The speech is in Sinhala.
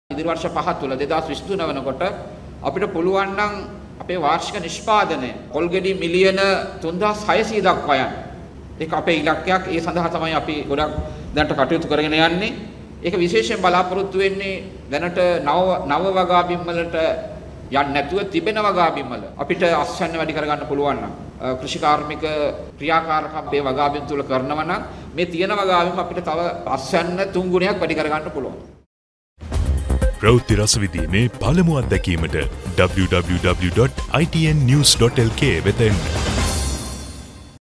ඉදිරි වර්ෂ 5 තුල 2023 වෙනකොට අපිට පුළුවන් නම් අපේ වාර්ෂික නිෂ්පාදනය පොල්ගෙඩි මිලියන 3600 දක්වා යන්න. ඒක අපේ ඉලක්කයක්. ඒ සඳහා තමයි අපි ගොඩක් දැනට කටයුතු කරගෙන යන්නේ. ඒක විශේෂයෙන් බලාපොරොත්තු වෙන්නේ දැනට නව වගා බිම් වලට යන්නේ නැතුව තිබෙන වගා බිම් වල අපිට අස්වැන්න වැඩි කරගන්න පුළුවන් නම් කෘෂි කාර්මික ක්‍රියාකාරකම් මේ වගා බිම් තුල කරනවා නම් මේ තියෙන වගා බිම් අපිට තව අස්වැන්න 3 ගුණයක් වැඩි කරගන්න පුළුවන්. ප්‍රවෘත්ති රසවිදීමේ පළමු අත්දැකීමට www.itnnews.lk වෙත එන්න.